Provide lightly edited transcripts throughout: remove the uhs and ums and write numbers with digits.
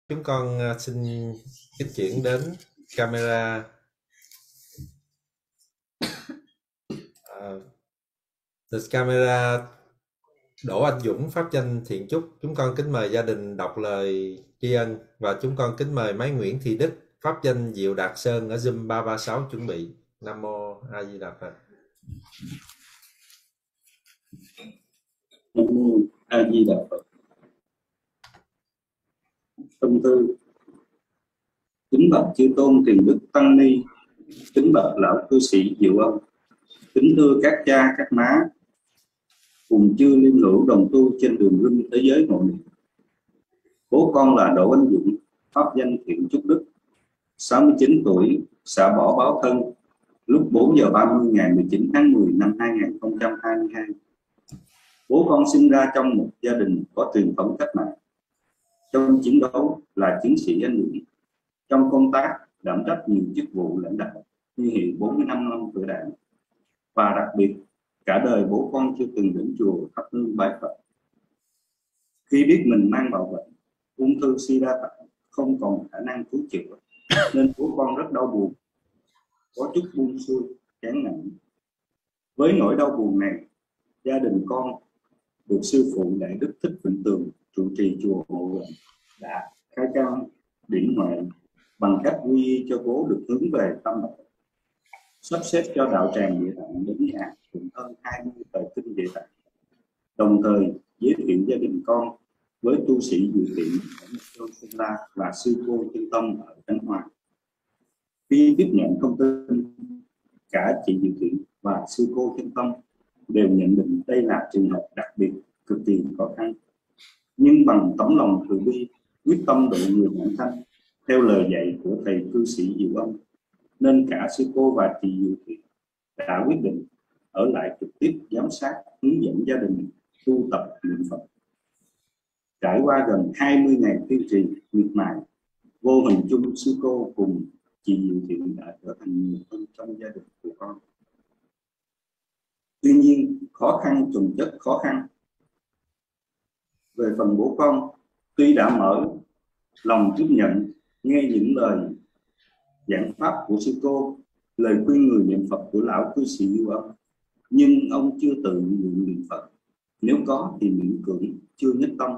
Chúng con xin kích chuyển đến camera camera Đỗ Anh Dũng, pháp danh Thiện Chúc. Chúng con kính mời gia đình đọc lời tri ân, và chúng con kính mời máy Nguyễn Thị Đức, pháp danh Diệu Đạt Sơn ở Zoom 336 chuẩn bị. Nam mô A Di Đà Phật. Nam mô A Di Đà Phật. Tâm tư. Kính bạch chư tôn Tiền Đức Tăng Ni, kính bạch lão cư sĩ Diệu Âm, kính thưa các cha các má cùng chư liên hữu đồng tu trên đường link thế giới ngộ niệm. Bố con là Đỗ Anh Dũng, pháp danh Thiện Chúc Đức, 69 tuổi, xã Bỏ Báo Thân, lúc 4 giờ 30 ngày 19 tháng 10 năm 2022. Bố con sinh ra trong một gia đình có truyền thống cách mạng. Trong chiến đấu là chiến sĩ anh dũng, trong công tác đảm trách nhiều chức vụ lãnh đạo, huy hiệu 45 năm tuổi Đảng, và đặc biệt cả đời bố con chưa từng đến chùa thắp hương bái Phật. Khi biết mình mang bạo bệnh ung thư sida tạng không còn khả năng cứu chữa, nên bố con rất đau buồn, có chút buông xuôi, chán nản. Với nỗi đau buồn này, gia đình con được sư phụ Đại Đức Thích Vĩnh Tường trụ trì chùa Hộ Lệnh đã khai cao điển huệ bằng cách quy y cho bố được hướng về tâm đạo, sắp xếp cho đạo tràng Địa Tạng đến nhà cùng hơn 20 tờ kinh Địa Tạng, đồng thời giới thiệu gia đình con với tu sĩ Diệu Thiện ở Châu Sơn La và sư cô Chân Tâm ở Khánh Hòa. Khi tiếp nhận thông tin, cả chị Diệu Thiện và sư cô Chân Tâm đều nhận định đây là trường hợp đặc biệt cực kỳ khó khăn, nhưng bằng tấm lòng từ bi, quyết tâm độ người bản thân theo lời dạy của thầy cư sĩ Diệu Âm, nên cả sư cô và chị Diệu Thiện đã quyết định ở lại trực tiếp giám sát, hướng dẫn gia đình tu tập niệm Phật. Trải qua gần 20 ngày kiên trì miệt mài, vô hình chung sư cô cùng chị Diệu Thiện đã trở thành người thân trong gia đình của con. Tuy nhiên, khó khăn chồng chất khó khăn. Về phần bố con, tuy đã mở lòng tiếp nhận nghe những lời giảng pháp của sư cô, lời khuyên người niệm Phật của lão cư sĩ Diệu Âm, nhưng ông chưa tự nguyện niệm Phật, nếu có thì miễn cưỡng, chưa nhất tâm.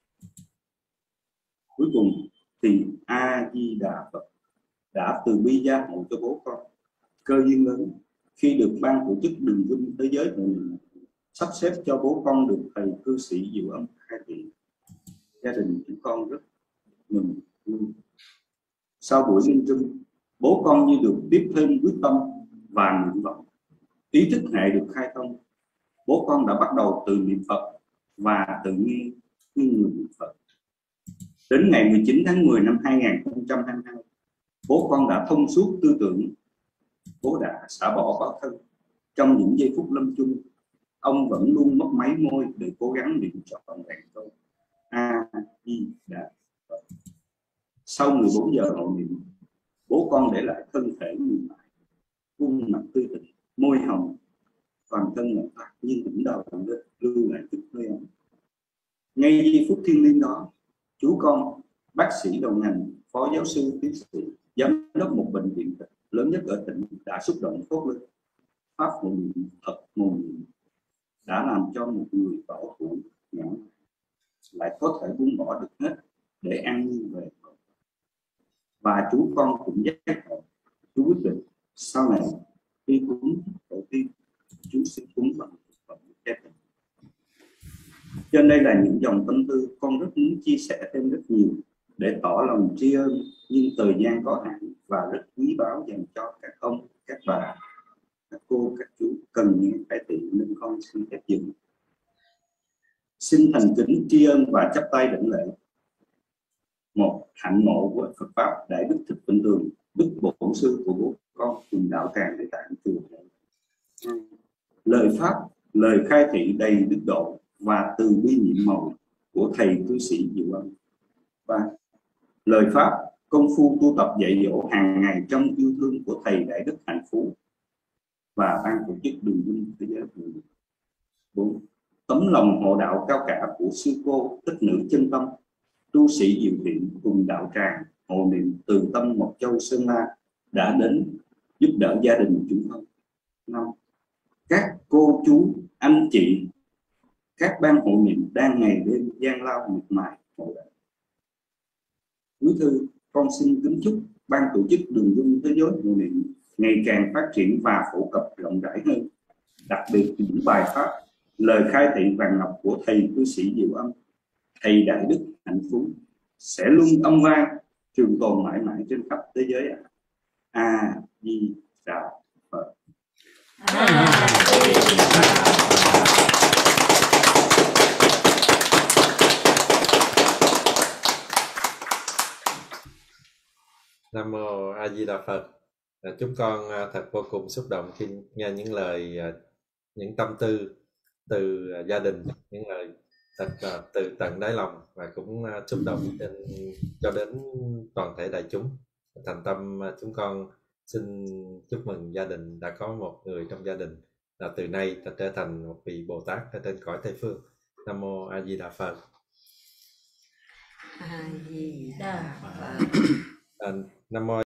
Cuối cùng thì A Di Đà Phật đã từ bi gia hộ cho bố con cơ duyên lớn khi được ban tổ chức đường dinh thế giới này sắp xếp cho bố con được thầy cư sĩ Diệu Âm khai thị. Gia đình chúng con rất mừng vui. Sau buổi linh trưng, bố con như được tiếp thêm quyết tâm và nguyện vọng. Ý thức hệ được khai thông, bố con đã bắt đầu tự niệm Phật và tự nghe người niệm Phật. Đến ngày 19 tháng 10 năm 2022, bố con đã thông suốt tư tưởng. Bố đã xả bỏ báo thân. Trong những giây phút lâm chung, ông vẫn luôn mấp máy môi để cố gắng niệm trọn vẹn câu A Di Đà Phật. Sau 14 giờ hộ niệm, bố con để lại thân thể mềm mại, khuôn mặt tươi tỉnh, môi hồng, toàn thân ngọc bạc như đỉnh đầu lưu lại chút hơi ấm. Ngay giây phút thiêng liêng đó, chú con, bác sĩ đầu ngành, phó giáo sư, tiến sĩ, giám đốc một bệnh viện lớn nhất ở tỉnh đã xúc động thốt lên: pháp hộ niệm thật mầu nhiệm đã làm cho một người bảo thủ nhãn lại có thể buông bỏ được hết để an nhiên về. Và chú con cũng giác ngộ, chú quyết định sau này khi cúng tổ tiên, chú sẽ cúng bằng gia đình. Trên đây là những dòng tâm tư con rất muốn chia sẻ thêm rất nhiều để tỏ lòng tri ân, nhưng thời gian có hạn và rất quý báu dành cho các ông, các bà, các cô, các chú cần nghe cải thiện, nên con xin phép dừng. Xin thành kính tri ân và chắp tay đảnh lễ. Một, hạnh ngộ của Phật pháp Đại Đức Thích Vĩnh Tường, Đức Bổn Sư của bố con cùng đạo tràng Địa Tạng chùa. Lời pháp, lời khai thị đầy đức độ và từ bi nhiệm màu của thầy cư sĩ Diệu Âm. Và lời pháp, công phu tu tập dạy dỗ hàng ngày trong yêu thương của thầy Đại Đức Hạnh Phú và ban tổ chức đường dinh thế giới. 4. Tấm lòng hộ đạo cao cả của sư cô Thích Nữ Chân Tâm tu sĩ Diệu Thiện cùng đạo tràng hộ niệm Từ Tâm Mộc Châu Sơn La đã đến giúp đỡ gia đình chúng con. 5. Các cô chú, anh chị, các ban hộ niệm đang ngày đêm gian lao miệt mài hộ đạo. Cuối thư, con xin kính chúc ban tổ chức Đường Dung Thế Giới hộ niệm ngày càng phát triển và phổ cập rộng rãi hơn. Đặc biệt những bài pháp, lời khai thị vàng ngọc của thầy cư sĩ Diệu Âm, thầy Đại Đức Hạnh Phú sẽ luôn âm vang trường tồn mãi mãi trên khắp thế giới. A Di Đà Phật. Nam mô A Di Đà Phật. Chúng con thật vô cùng xúc động khi nghe những lời, những tâm tư từ gia đình, những lời thật từ tận đáy lòng, và cũng xúc động cho đến toàn thể đại chúng. Thành tâm chúng con xin chúc mừng gia đình đã có một người trong gia đình là từ nay đã trở thành một vị Bồ Tát ở trên cõi Tây Phương. Nam mô A Di Đà Phật. A Di Đà Phật. Nam mô